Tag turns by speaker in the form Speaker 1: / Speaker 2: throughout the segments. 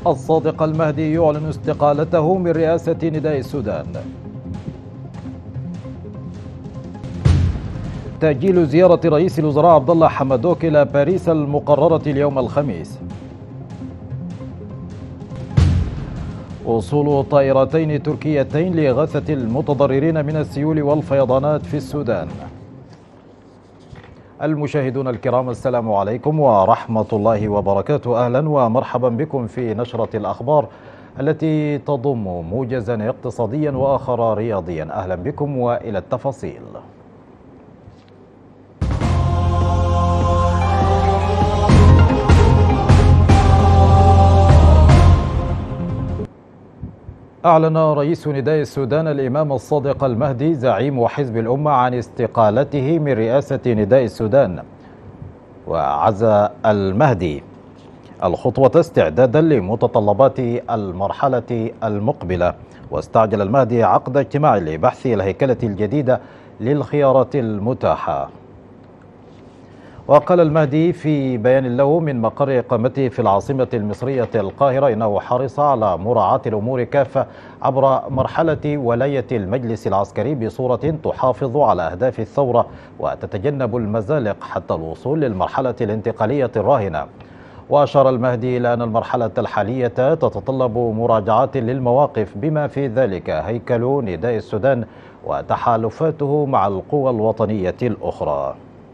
Speaker 1: الصادق المهدي يعلن استقالته من رئاسة نداء السودان. تأجيل زيارة رئيس الوزراء عبدالله حمدوك إلى باريس المقررة اليوم الخميس. وصول طائرتين تركيتين لإغاثة المتضررين من السيول والفيضانات في السودان. المشاهدون الكرام، السلام عليكم ورحمة الله وبركاته. أهلا ومرحبا بكم في نشرة الأخبار التي تضم موجزا اقتصاديا وآخر رياضيا. أهلا بكم وإلى التفاصيل. أعلن رئيس نداء السودان الإمام الصادق المهدي زعيم حزب الأمة عن استقالته من رئاسة نداء السودان. وعزى المهدي الخطوة استعدادا لمتطلبات المرحلة المقبلة، واستعجل المهدي عقد اجتماع لبحث الهيكلة الجديدة للخيارات المتاحة. وقال المهدي في بيان له من مقر إقامته في العاصمة المصرية القاهرة إنه حرص على مراعاة الأمور كافة عبر مرحلة ولاية المجلس العسكري بصورة تحافظ على أهداف الثورة وتتجنب المزالق حتى الوصول للمرحلة الانتقالية الراهنة. وأشار المهدي إلى أن المرحلة الحالية تتطلب مراجعات للمواقف بما في ذلك هيكل نداء السودان وتحالفاته مع القوى الوطنية الأخرى.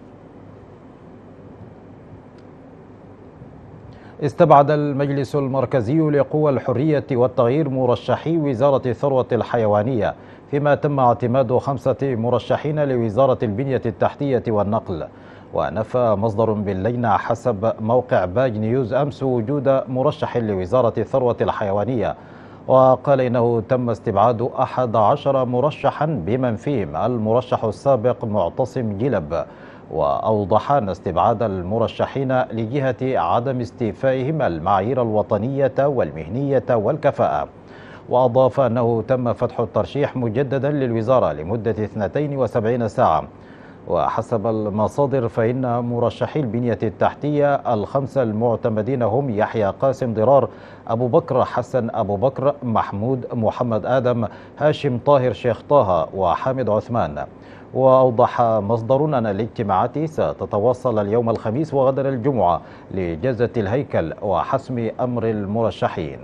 Speaker 1: استبعد المجلس المركزي لقوى الحرية والتغيير مرشحي وزارة الثروة الحيوانية، فيما تم اعتماد 5 مرشحين لوزارة البنية التحتية والنقل. ونفى مصدر باللجنة حسب موقع باج نيوز أمس وجود مرشح لوزارة الثروة الحيوانية، وقال إنه تم استبعاد 11 مرشحا بمن فيهم المرشح السابق معتصم جلب. وأوضح أن استبعاد المرشحين لجهة عدم استيفائهم المعايير الوطنية والمهنية والكفاءة. وأضاف أنه تم فتح الترشيح مجددا للوزارة لمدة 72 ساعة. وحسب المصادر فإن مرشحي البنية التحتية 5 المعتمدين هم يحيى قاسم ضرار، أبو بكر حسن أبو بكر، محمود محمد آدم، هاشم طاهر شيخ طه، وحامد عثمان. وأوضح مصدر أن الاجتماعات ستتواصل اليوم الخميس وغدا الجمعة لجلسة الهيكل وحسم أمر المرشحين.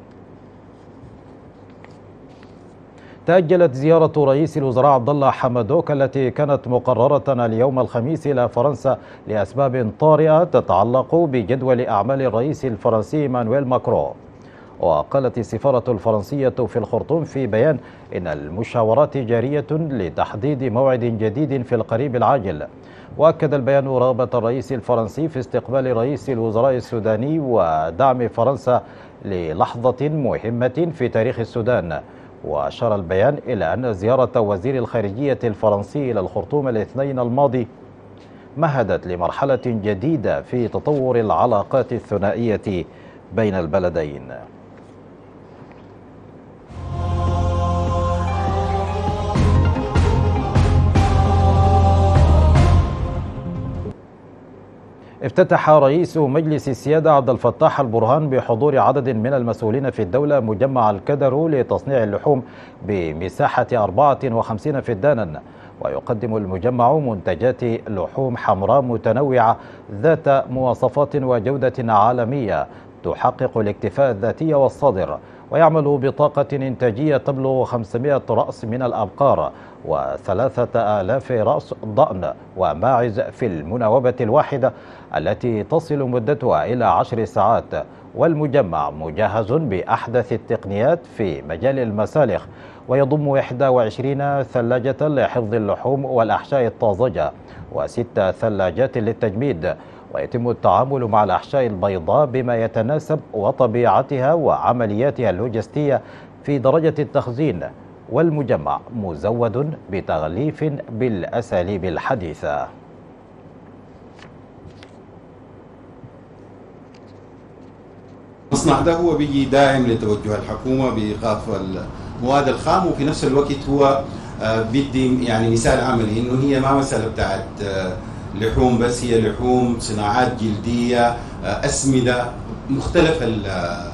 Speaker 1: تأجلت زيارة رئيس الوزراء عبدالله حمدوك التي كانت مقررة اليوم الخميس إلى فرنسا لأسباب طارئة تتعلق بجدول أعمال الرئيس الفرنسي مانويل ماكرون. وقالت السفارة الفرنسية في الخرطوم في بيان إن المشاورات جارية لتحديد موعد جديد في القريب العاجل. وأكد البيان رغبة الرئيس الفرنسي في استقبال رئيس الوزراء السوداني ودعم فرنسا للحظة مهمة في تاريخ السودان. وأشار البيان إلى أن زيارة وزير الخارجية الفرنسي إلى الخرطوم الاثنين الماضي مهدت لمرحلة جديدة في تطور العلاقات الثنائية بين البلدين. افتتح رئيس مجلس السيادة عبد الفتاح البرهان بحضور عدد من المسؤولين في الدولة مجمع الكدر لتصنيع اللحوم بمساحة 54 فدانا. ويقدم المجمع منتجات لحوم حمراء متنوعة ذات مواصفات وجودة عالمية تحقق الاكتفاء الذاتي والصادر، ويعمل بطاقة إنتاجية تبلغ 500 رأس من الأبقار و3000 رأس ضأن وماعز في المناوبة الواحدة التي تصل مدتها إلى 10 ساعات. والمجمع مجهز بأحدث التقنيات في مجال المسالخ، ويضم 21 ثلاجة لحفظ اللحوم والأحشاء الطازجة و6 ثلاجات للتجميد. ويتم التعامل مع الأحشاء البيضاء بما يتناسب وطبيعتها وعملياتها اللوجستية في درجة التخزين. والمجمع مزود بتغليف بالأساليب الحديثة.
Speaker 2: المصنع ده هو بيجي داعم لتوجه الحكومة بإيقاف المواد الخام، وفي نفس الوقت هو بيدي يعني مثال عملي إنه هي ما مسألة بتاعت لحوم بس، هي لحوم، صناعات جلدية، أسمدة، مختلف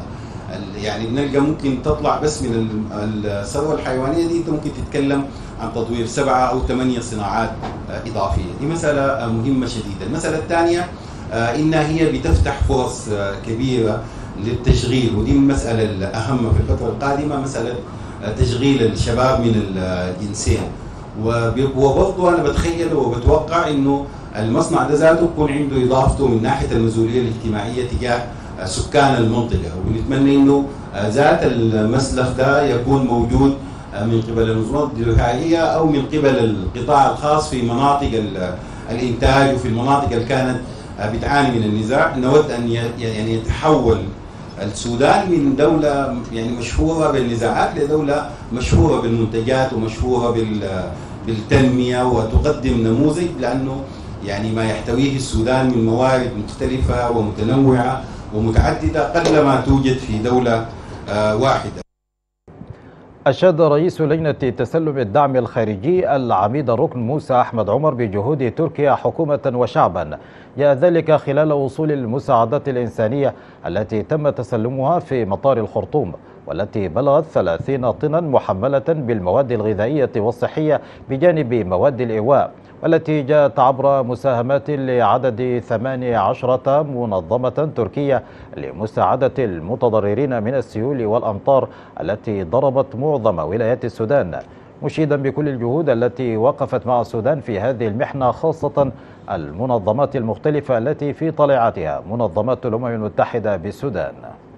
Speaker 2: يعني بنلقى ممكن تطلع بس من الثروة الحيوانية دي، انت ممكن تتكلم عن تطوير 7 أو 8 صناعات إضافية. دي مسألة مهمة شديدة. المسألة الثانية إنها هي بتفتح فرص كبيرة للتشغيل، ودي المسألة الأهم في الفترة القادمة، مسألة تشغيل الشباب من الجنسين. وبرضه أنا بتخيل وبتوقع إنه المصنع ده ذاته يكون عنده إضافته من ناحية المسؤولية الاجتماعية تجاه سكان المنطقة، ونتمنى إنه ذات المسلخ ده يكون موجود من قبل المنظمات الدفاعية أو من قبل القطاع الخاص في مناطق الإنتاج وفي المناطق اللي كانت بتعاني من النزاع. نود أن يعني يتحول السودان من دولة يعني مشهورة بالنزاعات لدولة مشهورة بالمنتجات ومشهورة بالتنمية، وتقدم نموذج، لأنه يعني ما يحتويه السودان من موارد مختلفة ومتنوعة ومتعددة قلما توجد في دولة واحدة.
Speaker 1: أشاد رئيس لجنة تسلم الدعم الخارجي العميد الركن موسى أحمد عمر بجهود تركيا حكومة وشعبا، جاء ذلك خلال وصول المساعدات الإنسانية التي تم تسلمها في مطار الخرطوم، والتي بلغت 30 طنا محملة بالمواد الغذائية والصحية بجانب مواد الإيواء، والتي جاءت عبر مساهمات لعدد 18 منظمة تركية لمساعدة المتضررين من السيول والأمطار التي ضربت معظم ولايات السودان، مشيدا بكل الجهود التي وقفت مع السودان في هذه المحنة، خاصة المنظمات المختلفة التي في طليعتها منظمات الأمم المتحدة بالسودان.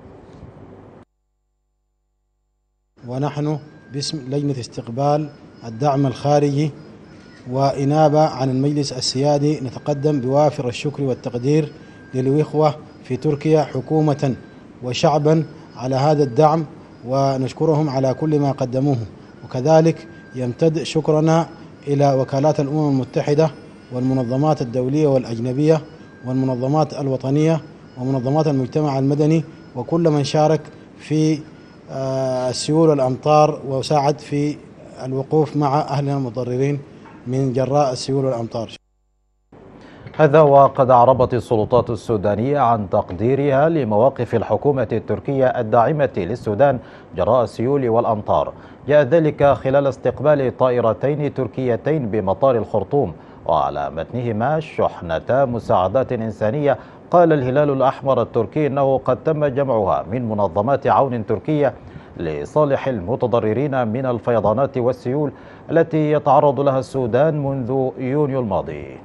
Speaker 3: ونحن باسم لجنة استقبال الدعم الخارجي وإنابة عن المجلس السيادي نتقدم بوافر الشكر والتقدير للإخوة في تركيا حكومة وشعبا على هذا الدعم، ونشكرهم على كل ما قدموه. وكذلك يمتد شكرنا إلى وكالات الأمم المتحدة والمنظمات الدولية والأجنبية والمنظمات الوطنية ومنظمات المجتمع المدني وكل من شارك في السيول والأمطار وساعد في الوقوف مع أهلنا المتضررين من جراء السيول والأمطار.
Speaker 1: هذا وقد أعربت السلطات السودانية عن تقديرها لمواقف الحكومة التركية الداعمة للسودان جراء السيول والأمطار، جاء ذلك خلال استقبال طائرتين تركيتين بمطار الخرطوم، وعلى متنهما شحنتا مساعدات إنسانية. قال الهلال الأحمر التركي أنه قد تم جمعها من منظمات عون تركية لصالح المتضررين من الفيضانات والسيول التي يتعرض لها السودان منذ يونيو الماضي.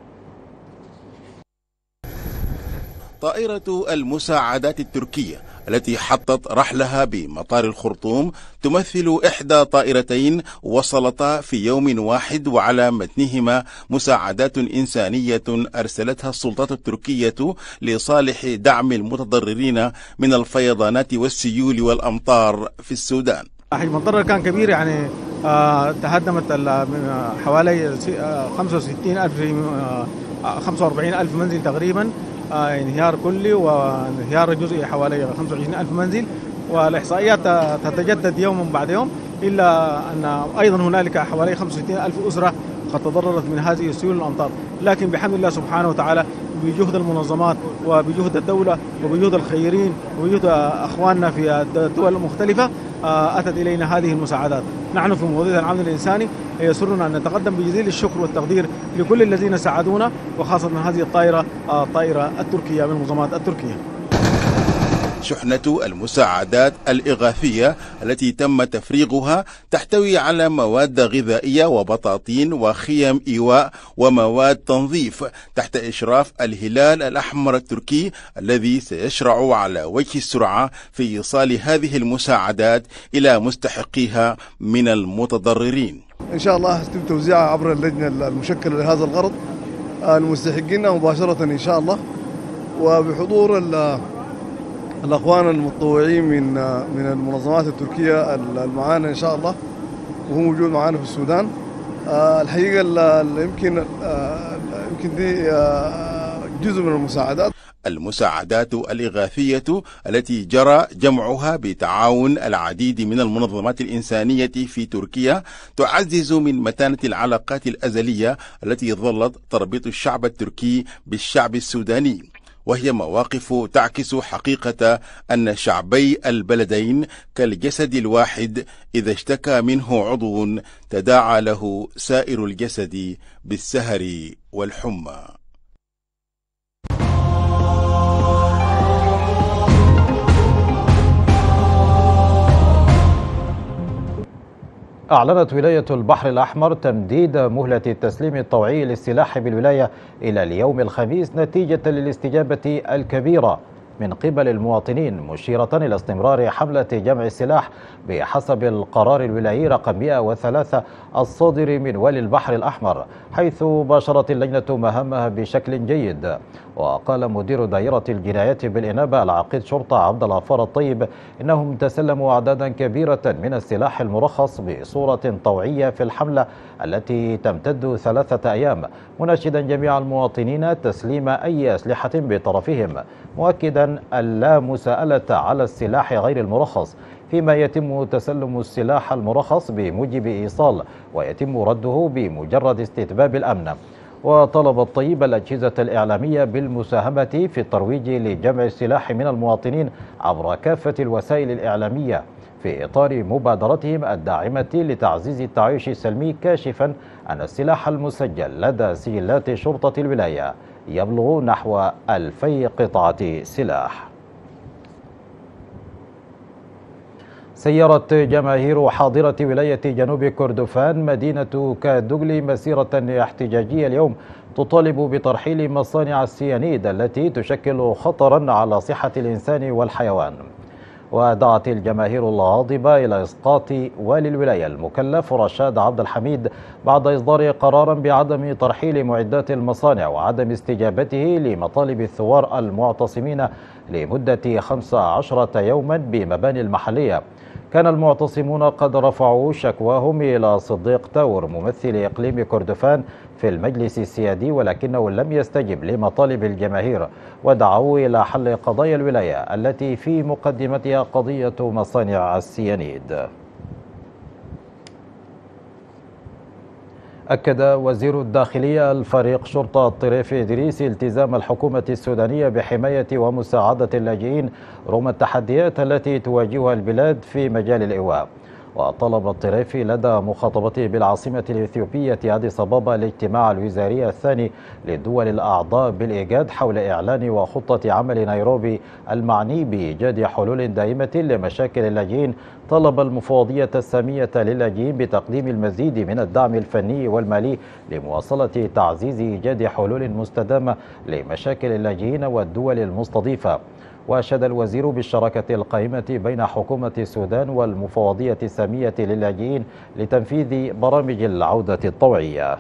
Speaker 4: طائرة المساعدات التركية التي حطت رحلها بمطار الخرطوم تمثل إحدى طائرتين وصلتا في يوم واحد، وعلى متنهما مساعدات إنسانية أرسلتها السلطات التركية لصالح دعم المتضررين من الفيضانات والسيول والأمطار في السودان.
Speaker 5: حجم الضرر كان كبير، يعني تهدمت حوالي 45,000 منزل تقريبا، انهيار كلي وانهيار جزئي حوالي 25,000 منزل، والإحصائيات تتجدد يوم بعد يوم، إلا أن أيضا هنالك حوالي 65,000 أسرة قد تضررت من هذه السيول والأمطار. لكن بحمد الله سبحانه وتعالى بجهد المنظمات وبجهد الدولة وبجهد الخيرين وبجهد أخواننا في الدول المختلفة أتت إلينا هذه المساعدات. نحن في مؤسسة العمل الإنساني يسرنا أن نتقدم بجزيل الشكر والتقدير لكل الذين ساعدونا، وخاصة هذه الطائرة التركية من المنظمات التركية.
Speaker 4: شحنة المساعدات الإغاثية التي تم تفريغها تحتوي على مواد غذائية وبطاطين وخيم إيواء ومواد تنظيف تحت إشراف الهلال الأحمر التركي، الذي سيشرع على وجه السرعة في إيصال هذه المساعدات إلى مستحقيها من المتضررين.
Speaker 6: إن شاء الله يتم توزيعها عبر اللجنة المشكلة لهذا الغرض المستحقين مباشرة إن شاء الله، وبحضور الأخوان المتطوعين من المنظمات التركية المعانا إن شاء الله، وهو موجود معانا في السودان. الحقيقة يمكن دي جزء من المساعدات
Speaker 4: الإغاثية التي جرى جمعها بتعاون العديد من المنظمات الإنسانية في تركيا تعزز من متانة العلاقات الأزلية التي ظلت تربط الشعب التركي بالشعب السوداني. وهي مواقف تعكس حقيقة أن شعبي البلدين كالجسد الواحد، إذا اشتكى منه عضو تداعى له سائر الجسد بالسهر والحمى.
Speaker 1: أعلنت ولاية البحر الأحمر تمديد مهلة التسليم الطوعي للسلاح بالولاية إلى اليوم الخميس نتيجة للاستجابة الكبيرة من قبل المواطنين، مشيرة إلى استمرار حملة جمع السلاح بحسب القرار الولائي رقم 103 الصادر من والي البحر الأحمر، حيث باشرت اللجنة مهامها بشكل جيد. وقال مدير دائرة الجنايات بالإنابة العقيد شرطة عبد الغفار الطيب إنهم تسلموا أعدادا كبيرة من السلاح المرخص بصورة طوعية في الحملة التي تمتد 3 أيام، مناشدا جميع المواطنين تسليم أي أسلحة بطرفهم، مؤكدا اللا مساءلة على السلاح غير المرخص، فيما يتم تسلم السلاح المرخص بموجب إيصال ويتم رده بمجرد استتباب الأمن. وطلب الطيب الأجهزة الإعلامية بالمساهمة في الترويج لجمع السلاح من المواطنين عبر كافة الوسائل الإعلامية في إطار مبادرتهم الداعمة لتعزيز التعايش السلمي، كاشفا أن السلاح المسجل لدى سجلات شرطة الولاية يبلغ نحو 2000 قطعة سلاح. سيرت جماهير حاضرة ولاية جنوب كردفان مدينة كادوغلي مسيرة احتجاجية اليوم تطالب بترحيل مصانع السيانيد التي تشكل خطرا على صحة الإنسان والحيوان. ودعت الجماهير الغاضبة إلى إسقاط والي الولاية المكلف رشاد عبد الحميد بعد إصدار قرار بعدم ترحيل معدات المصانع وعدم استجابته لمطالب الثوار المعتصمين لمدة 15 يوما بمباني المحلية. كان المعتصمون قد رفعوا شكواهم إلى صديق تاور ممثل إقليم كردفان في المجلس السيادي، ولكنه لم يستجب لمطالب الجماهير، ودعوا إلى حل قضايا الولاية التي في مقدمتها قضية مصانع السيانيد. أكد وزير الداخلية الفريق شرطة الطريف إدريس التزام الحكومة السودانية بحماية ومساعدة اللاجئين رغم التحديات التي تواجهها البلاد في مجال الإيواء. وطلب الطريفي لدى مخاطبته بالعاصمة الإثيوبية أديس أبابا الاجتماع الوزاري الثاني للدول الأعضاء بالإيجاد حول إعلان وخطة عمل نيروبي المعني بإيجاد حلول دائمة لمشاكل اللاجئين، طلب المفوضية السامية للاجئين بتقديم المزيد من الدعم الفني والمالي لمواصلة تعزيز إيجاد حلول مستدامة لمشاكل اللاجئين والدول المستضيفة. وأشاد الوزير بالشراكة القائمة بين حكومة السودان والمفوضية السامية للاجئين لتنفيذ برامج العودة الطوعية.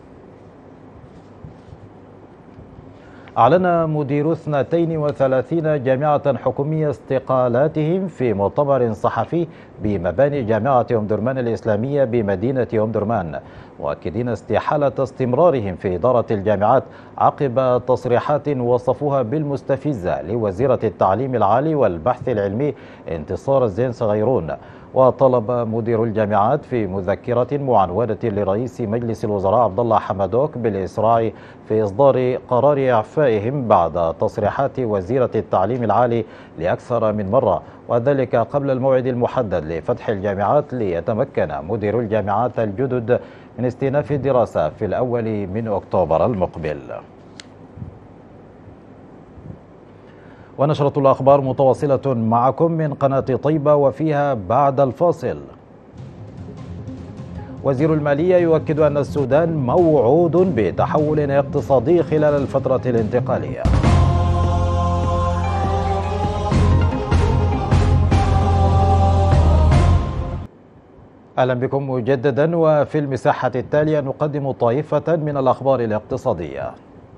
Speaker 1: أعلن مدير 32 جامعة حكومية استقالاتهم في مؤتمر صحفي بمباني جامعة أم درمان الإسلامية بمدينة أم درمان، مؤكدين استحالة استمرارهم في إدارة الجامعات عقب تصريحات وصفوها بالمستفزة لوزيرة التعليم العالي والبحث العلمي انتصار الزين صغيرون. وطلب مدير الجامعات في مذكرة معنونة لرئيس مجلس الوزراء عبد الله حمدوك بالإسراع في إصدار قرار إعفائهم بعد تصريحات وزيرة التعليم العالي لأكثر من مرة، وذلك قبل الموعد المحدد لفتح الجامعات ليتمكن مدير الجامعات الجدد من استئناف الدراسة في الأول من أكتوبر المقبل. ونشرة الأخبار متواصلة معكم من قناة طيبة وفيها بعد الفاصل. وزير المالية يؤكد أن السودان موعود بتحول اقتصادي خلال الفترة الانتقالية. أهلا بكم مجددا، وفي المساحة التالية نقدم طائفة من الأخبار الاقتصادية.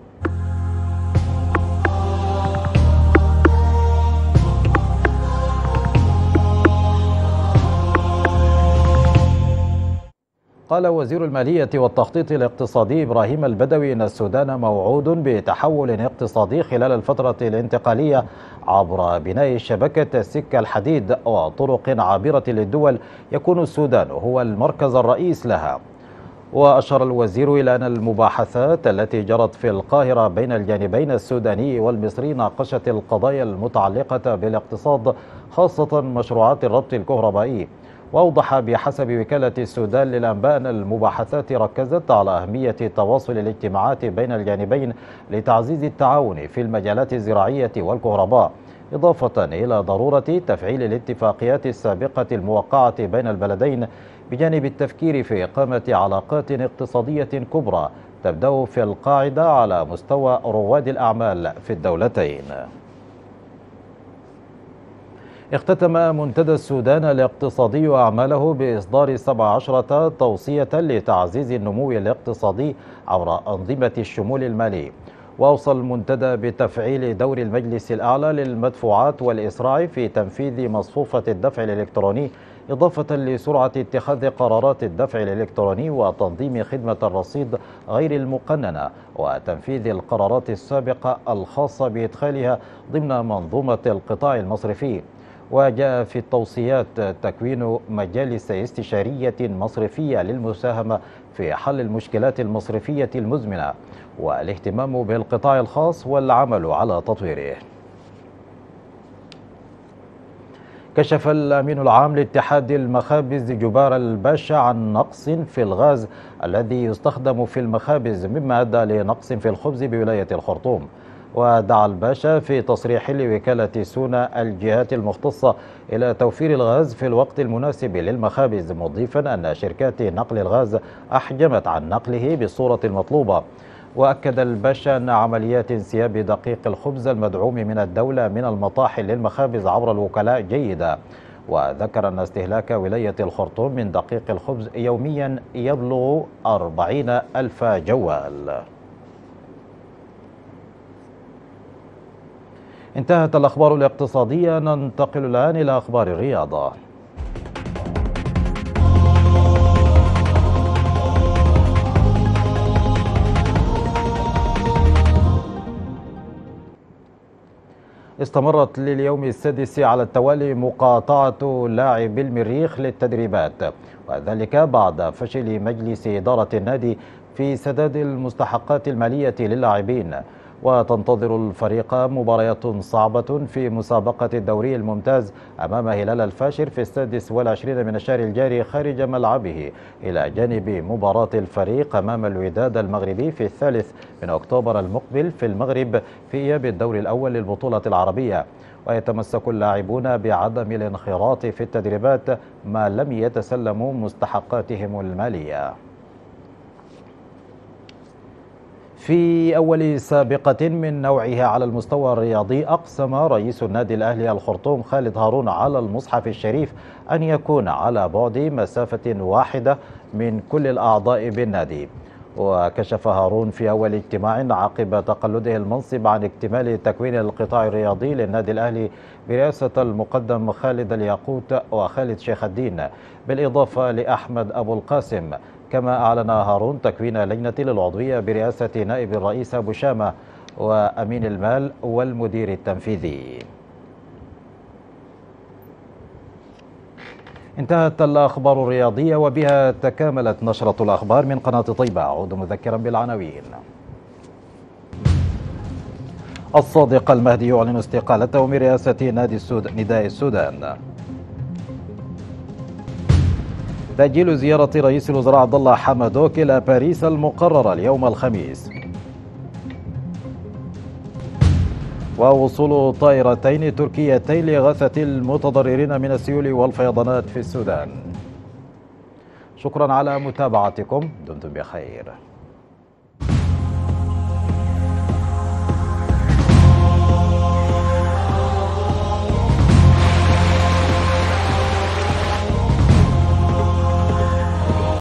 Speaker 1: قال وزير المالية والتخطيط الاقتصادي إبراهيم البدوي إن السودان موعود بتحول اقتصادي خلال الفترة الانتقالية عبر بناء شبكة السكة الحديد وطرق عابرة للدول، يكون السودان هو المركز الرئيس لها. وأشار الوزير إلى أن المباحثات التي جرت في القاهرة بين الجانبين السوداني والمصري ناقشت القضايا المتعلقة بالاقتصاد، خاصة مشروعات الربط الكهربائي. وأوضح بحسب وكالة السودان للأنباء أن المباحثات ركزت على أهمية تواصل الاجتماعات بين الجانبين لتعزيز التعاون في المجالات الزراعية والكهرباء، إضافة إلى ضرورة تفعيل الاتفاقيات السابقة الموقعة بين البلدين، بجانب التفكير في إقامة علاقات اقتصادية كبرى تبدأ في القاعدة على مستوى رواد الأعمال في الدولتين. اختتم منتدى السودان الاقتصادي أعماله بإصدار 17 توصية لتعزيز النمو الاقتصادي عبر أنظمة الشمول المالي. وأوصى المنتدى بتفعيل دور المجلس الأعلى للمدفوعات والإسراع في تنفيذ مصفوفة الدفع الإلكتروني، إضافة لسرعة اتخاذ قرارات الدفع الإلكتروني وتنظيم خدمة الرصيد غير المقننة وتنفيذ القرارات السابقة الخاصة بإدخالها ضمن منظومة القطاع المصرفي. وجاء في التوصيات تكوين مجالس استشارية مصرفية للمساهمة في حل المشكلات المصرفية المزمنة، والاهتمام بالقطاع الخاص والعمل على تطويره. كشف الأمين العام لاتحاد المخابز جبار الباشا عن نقص في الغاز الذي يستخدم في المخابز، مما أدى لنقص في الخبز بولاية الخرطوم. ودعا الباشا في تصريح لوكالة سونا الجهات المختصة إلى توفير الغاز في الوقت المناسب للمخابز، مضيفا أن شركات نقل الغاز أحجمت عن نقله بالصورة المطلوبة. وأكد الباشا أن عمليات انسياب دقيق الخبز المدعوم من الدولة من المطاحن للمخابز عبر الوكلاء جيدة. وذكر أن استهلاك ولاية الخرطوم من دقيق الخبز يوميا يبلغ 40,000 جوال. انتهت الأخبار الاقتصادية، ننتقل الآن إلى أخبار الرياضة. استمرت لليوم السادس على التوالي مقاطعة لاعب المريخ للتدريبات، وذلك بعد فشل مجلس إدارة النادي في سداد المستحقات المالية للاعبين. وتنتظر الفريق مباريات صعبة في مسابقة الدوري الممتاز أمام هلال الفاشر في 26 من الشهر الجاري خارج ملعبه، إلى جانب مباراة الفريق أمام الوداد المغربي في 3 من أكتوبر المقبل في المغرب في إياب الدور الأول للبطولة العربية. ويتمسك اللاعبون بعدم الانخراط في التدريبات ما لم يتسلموا مستحقاتهم المالية. في أول سابقة من نوعها على المستوى الرياضي، أقسم رئيس النادي الأهلي الخرطوم خالد هارون على المصحف الشريف أن يكون على بعد مسافة واحدة من كل الأعضاء بالنادي. وكشف هارون في أول اجتماع عقب تقلده المنصب عن اكتمال تكوين القطاع الرياضي للنادي الأهلي برئاسة المقدم خالد الياقوت وخالد شيخ الدين، بالإضافة لأحمد أبو القاسم. كما أعلن هارون تكوين لجنة للعضوية برئاسة نائب الرئيس أبو شامة وأمين المال والمدير التنفيذي. انتهت الأخبار الرياضية، وبها تكاملت نشرة الأخبار من قناة طيبة. أعود مذكرا بالعناوين. الصادق المهدي يعلن استقالته من رئاسة نادي نداء السودان. تأجيل زيارة رئيس الوزراء عبد الله حمدوك إلى باريس المقررة اليوم الخميس. ووصول طائرتين تركيتين لإغاثة المتضررين من السيول والفيضانات في السودان. شكرا على متابعتكم، دمتم بخير.